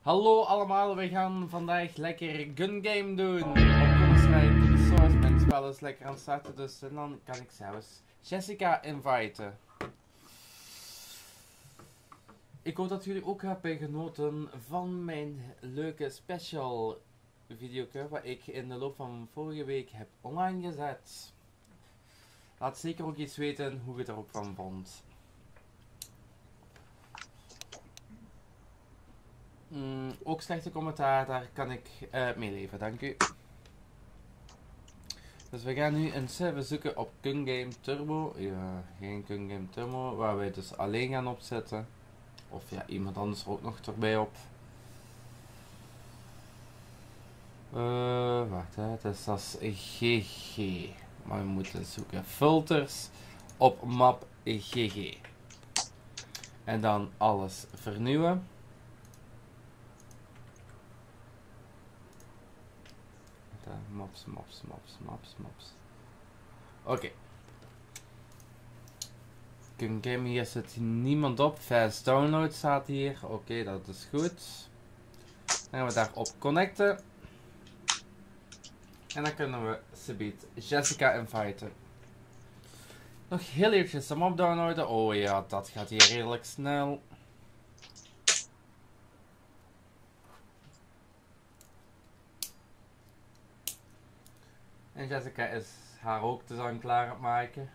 Hallo allemaal, we gaan vandaag lekker gun game doen. Op Counter-Strike Source, mijn spel is lekker aan het starten, dus dan kan ik zelfs Jessica inviten. Ik hoop dat jullie ook hebben genoten van mijn leuke special video wat ik in de loop van vorige week heb online gezet. Laat zeker ook iets weten hoe je er ook van vond. Ook slechte commentaar, daar kan ik meeleven, dank u. Dus we gaan nu een server zoeken op Gun Game Turbo. Ja, geen Gun Game Turbo, waar wij dus alleen gaan opzetten. Of ja, iemand anders ook nog erbij op. Wacht, hè, dus dat is GG. Maar we moeten zoeken filters op map GG. En dan alles vernieuwen. Maps. Oké. Gun Game, hier zit niemand op. Fast download staat hier. Oké, dat is goed. Dan gaan we daarop connecten. En dan kunnen we subiet Jessica inviten. Nog heel eventjes de map downloaden. Oh ja, dat gaat hier redelijk snel. En Jessica is haar ook dus aan klaar aan het maken.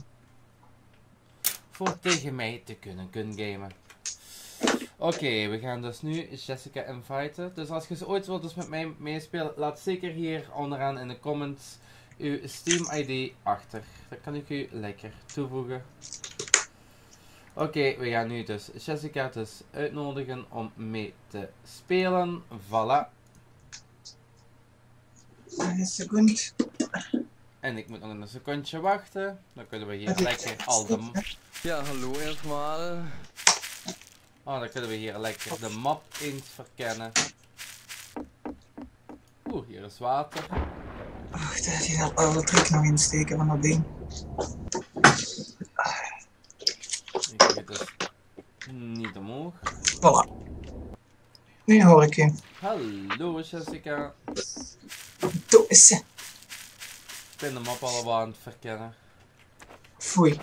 Voor tegen mij te kunnen gamen. Oké, we gaan dus nu Jessica inviten. Dus als je ze ooit wilt dus met mij meespelen, laat zeker hier onderaan in de comments uw Steam ID achter. Dat kan ik u lekker toevoegen. Oké, we gaan nu dus Jessica dus uitnodigen om mee te spelen. Voilà. Een seconde. En ik moet nog een secondje wachten. Dan kunnen we hier lekker al de... Ja, hallo erstmal. Oh, dan kunnen we hier lekker de map eens verkennen. Oeh, hier is water. Wacht, die gaat alle truc nog insteken van dat ding. Ik weet dus niet omhoog. Voilà. Nu hoor ik je. Hallo Jessica. Doe is ze. Ik ben de map allemaal aan het verkennen. Foei.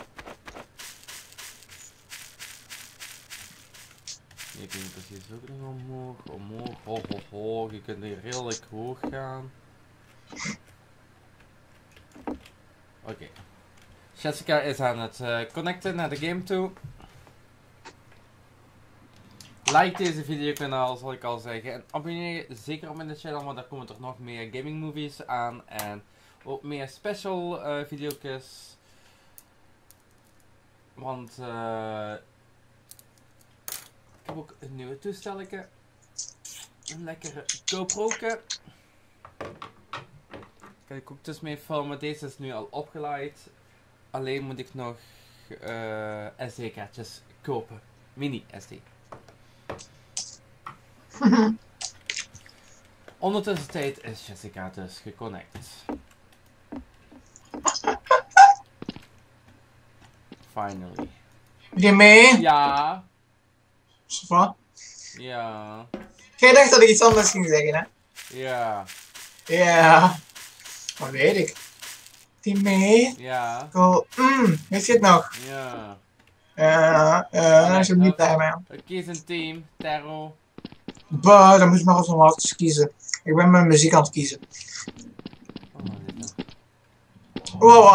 Je kunt precies ook nog omhoog. Ho. Je kunt hier redelijk hoog gaan. Oké. Jessica is aan het connecten naar de game toe. Like deze videokanaal, zal ik al zeggen. En abonneer je zeker op mijn channel, want daar komen er nog meer gaming movies aan. En ook meer special video's. Want ik heb ook een nieuwe toestelletje. Een lekkere GoPro'ke. Kan ik ook dus mee filmen. Deze is nu al opgeleid. Alleen moet ik nog SD-kaartjes kopen. Mini SD. Ondertussen tijd is Jessica dus geconnect. Finally. Ben je mee? Ja. Sava? Ja. Jij dacht dat ik iets anders ging zeggen, hè? Ja. Ja. Dat weet ik. Die mee? Ja. Go. Weet je het nog? Ja. Daar is je niet blij mee. Kies een team. Terro. Bah, dan moet je maar eens om te kiezen. Ik ben mijn muziek aan het kiezen. Oh, dit is...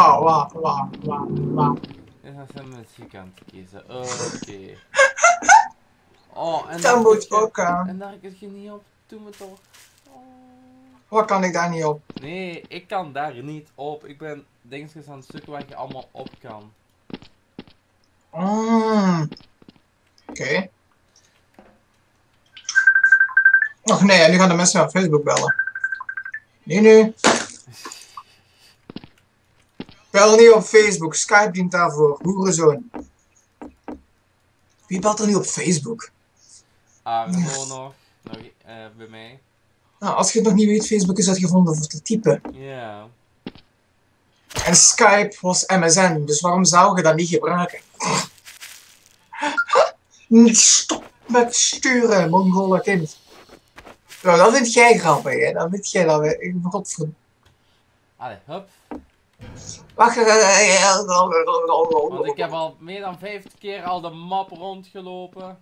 Wow. Dit is een muziek aan het kiezen. Oké. Oh, en Dan moet ook aan. En daar kun je niet op. Doe me toch. Oh. Wat kan ik daar niet op? Nee, ik kan daar niet op. Ik ben dingetjes aan het zoeken waar je allemaal op kan. Oké. Och nee, nu gaan de mensen naar Facebook bellen. Nu. Bel niet op Facebook, Skype dient daarvoor, hoerenzoon. Wie belt er nu op Facebook? Arno nog bij mij. Nou, als je het nog niet weet, Facebook is uitgevonden voor te typen. Ja. En Skype was MSN, dus waarom zou je dat niet gebruiken? Stop met sturen, Mongolen kind. Nou, dat vind jij grappig, hè? Dat vind jij dat we. Godverdomme. Allee, hup. Wacht. Want ik heb al meer dan 50 keer al de map rondgelopen.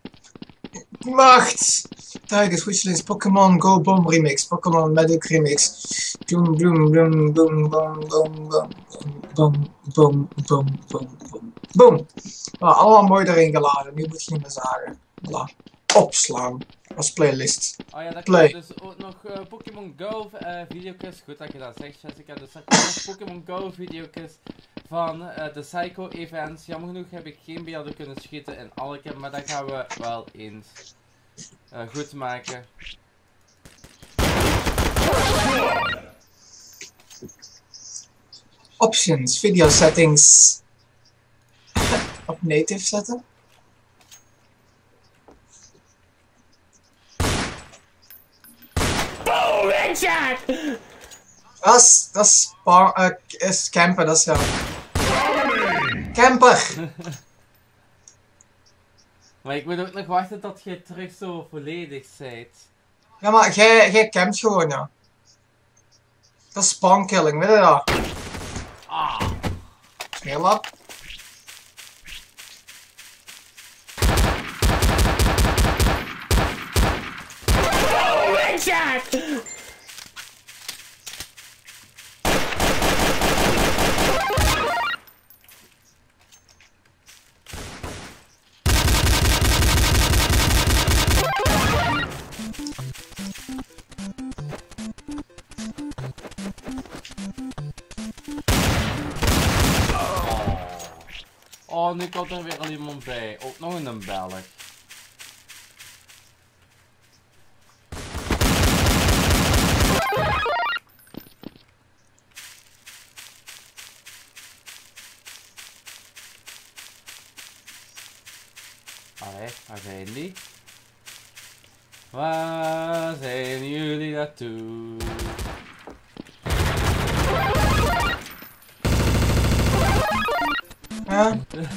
Wacht! Tigers, Wishlist, Pokémon Go Bomb Remix, Pokémon Medic Remix. Bloom, bloom, bloom, boom, boom, boom, boom, boom, boom, boom, boom, boom, boom. Nou, allemaal mooi erin geladen, nu moet je niet meer zagen. Voilà. Opslaan als playlist. Oh ja, dat Play. komt dus ook nog Pokémon Go video's. Goed dat je dat zegt, Jessica. Dus er komen nog Pokémon Go video's van de Psycho Events. Jammer genoeg heb ik geen beelden kunnen schieten in Alkem, maar dat gaan we wel eens goed maken. Options, video settings. Op native zetten. Dat is camper, dat is ja. Camper! Maar ik moet ook nog wachten tot je terug zo volledig bent. Ja, maar jij campt gewoon, ja. Dat is spawnkilling, weet je dat? Ah! Heel wat. Oh, nu komt er weer al iemand bij. Ook nog een Belg. Allee, waar zijn die? Waar zijn jullie naartoe? Ja.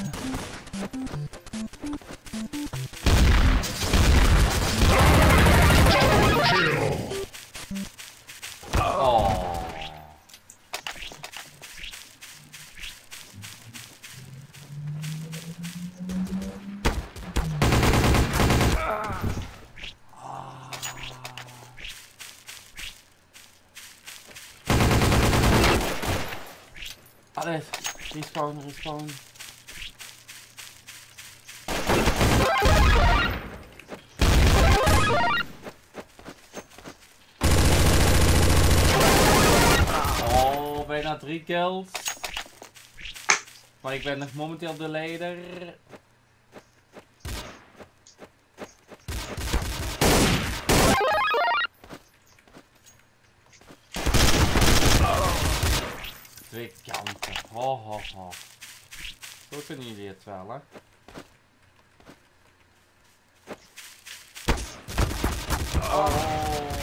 Oh. Allee, respawn. Oh, bijna 3 kills. Maar ik ben nog momenteel de leider. Twee kanten. Ho ho ho. Zo kunnen jullie het wel, hè? Oh.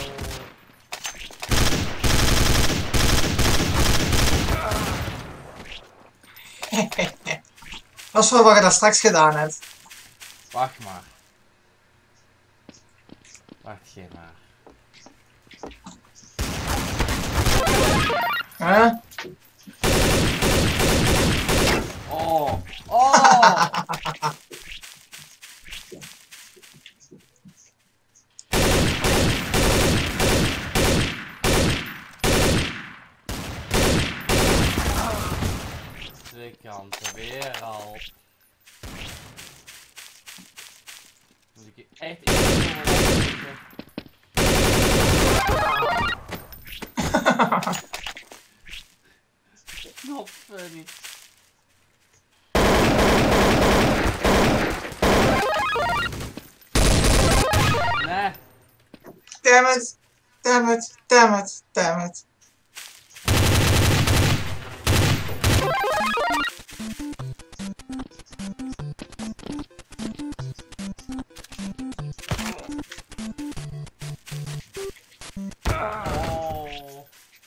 Dat is wel wat je daar straks gedaan hebt. Wacht maar. Wacht geen maar. Huh? Oh! Oh! Twee kanten weer al. Moet ik echt even Not funny. Nee. Damn it. Damn it. Damn it. Damn it. Oh.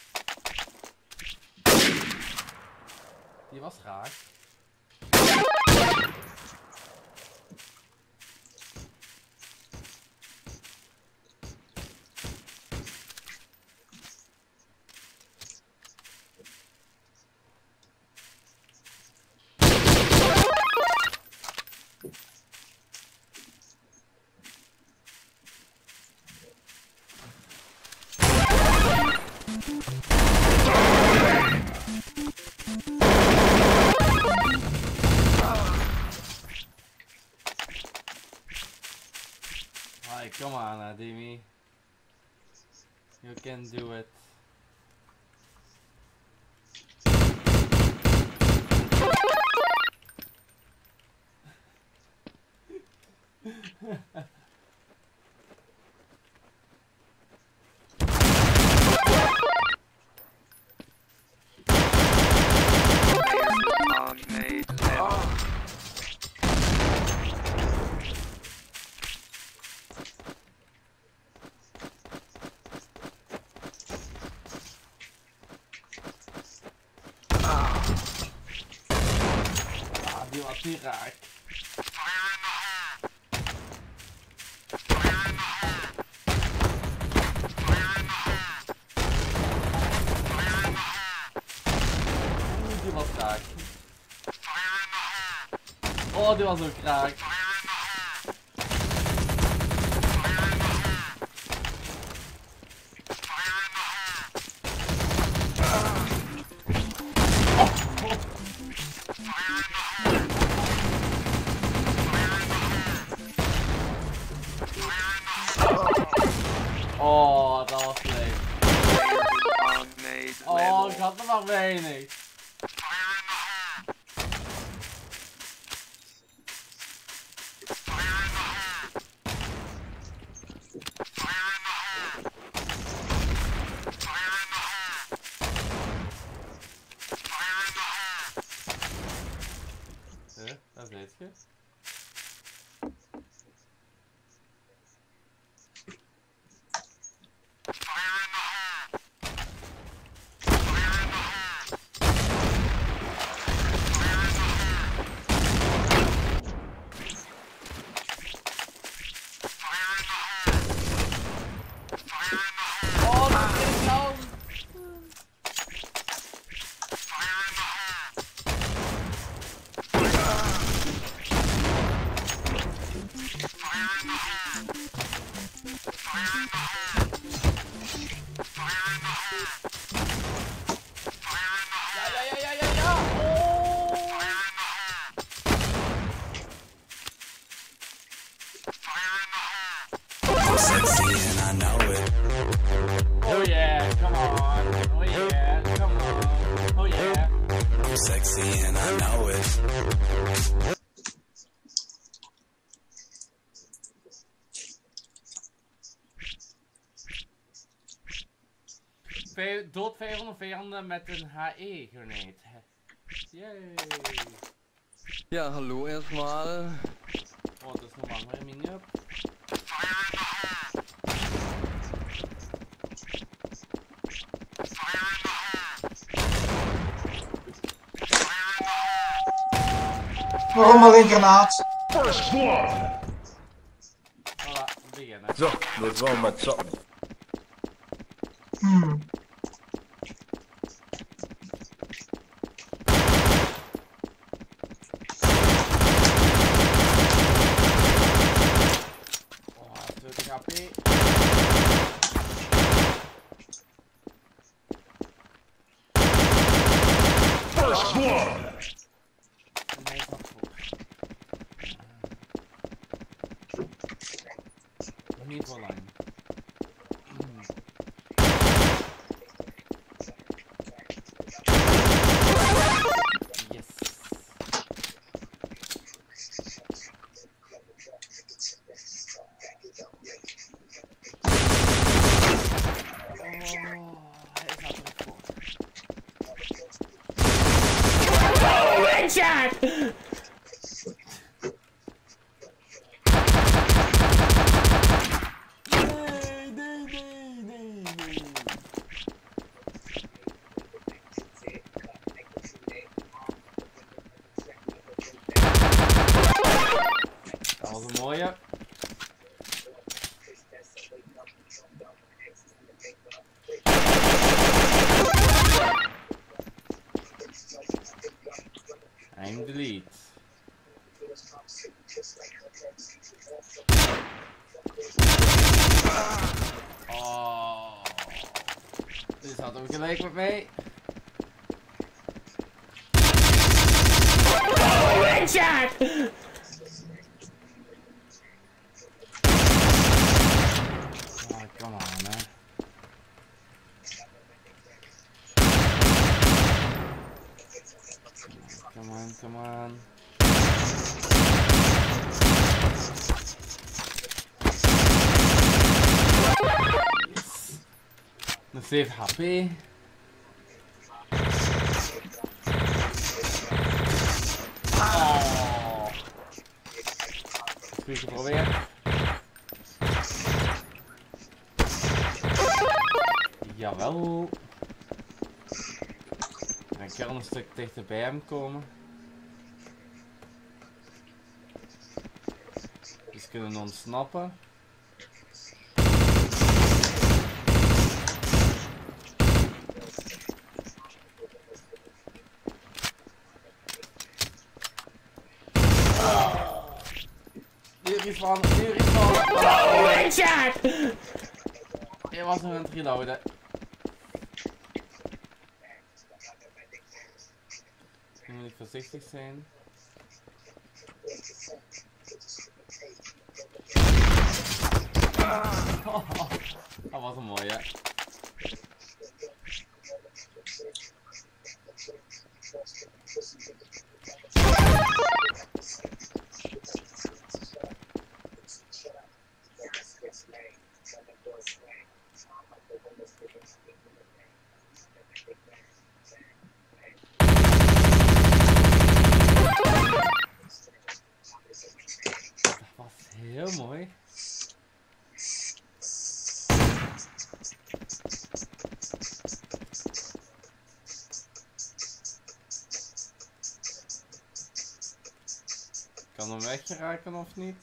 Die was raak. Alright, come on, Ademi. You can do it. Die was niet raak. Die was raak. Oh, die was ook raak. Oh, dat was leuk. Oh, ik had er maar weinig. Dat weet je. Oh, dat is nou. Ja. I'm sexy and I know it. Oh yeah, come on. Oh yeah, come on. Oh yeah. I'm sexy and I know it. Dood 500 vijanden met een HE-grenade. Yay. Ja, hallo erstmal. Oh, dat is nog maar een mini-up. Waarom alleen granaat? First blood. Voilà, beginnen. Zo, dit is wel met zo. Oh, 20 HP. First blood. Nee, is nog goed. Nog niet voor lang. Yes. Oh, hij is nou terug voor. Nee. Dat was een mooie. I'm delete. Oh, dit is Staat hem gelijk met mij. Headshot! Oh, come on, hè. Come on. Nog 7 HP. Oh. Goed geprobeerd. Jawel. Ik kan een stuk dichter bij hem komen. Dus kunnen ontsnappen. Hier is van. Headshot! Hij was nog aan het reloaden. Nu moet ik voorzichtig zijn. Dat was een mooie. Dat was heel mooi. Kan hem weggeraken of niet?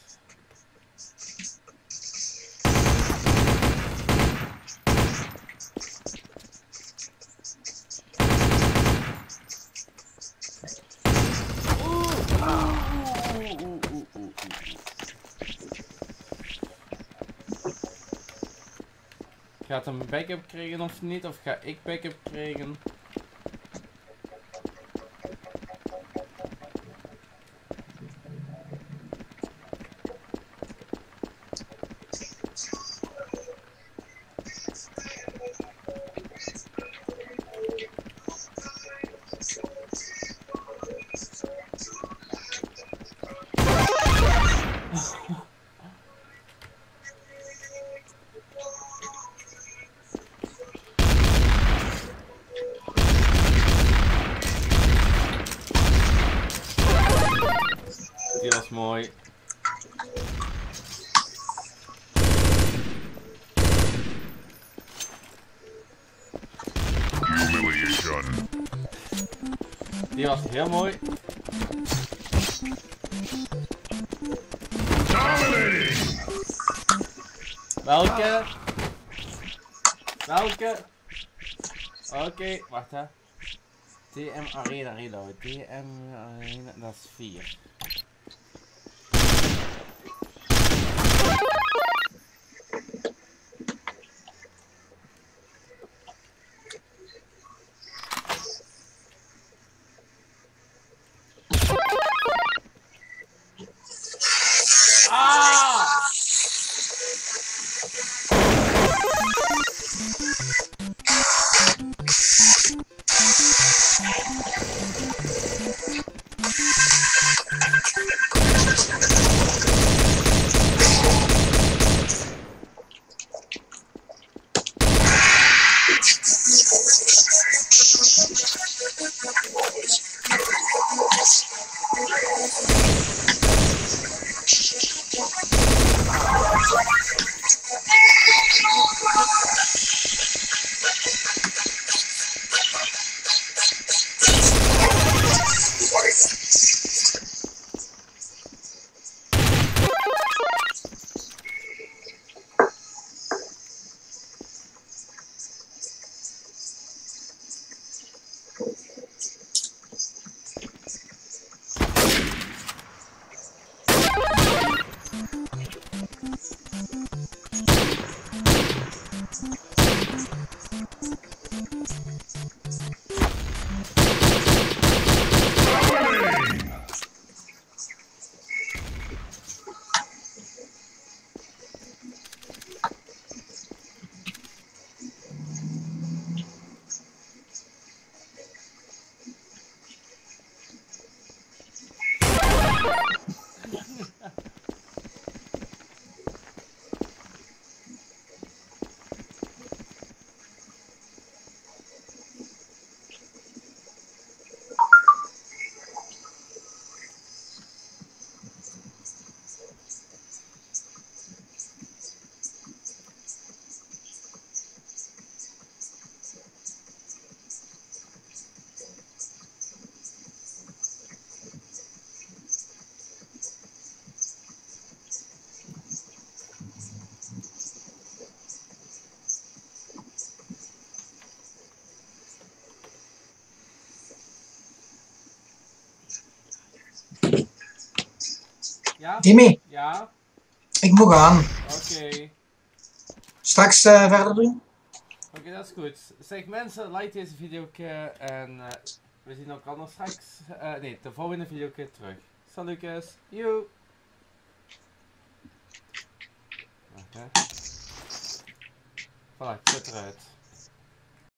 Gaat hem backup krijgen of niet? Of ga ik backup krijgen? Die was mooi. Humiliation. Die was heel mooi. Dominating. Welke? Welke? Oké, wacht hè. DM Arena reload. DM Arena, dat is 4. Ja? Timmy, Ja? ik moet gaan. Oké. Straks verder doen? Oké, dat is goed. Zeg mensen, like deze video en we zien elkaar straks, nee, de volgende video terug. Salutjes, joe! Wacht hè. Voilà, ik zit eruit.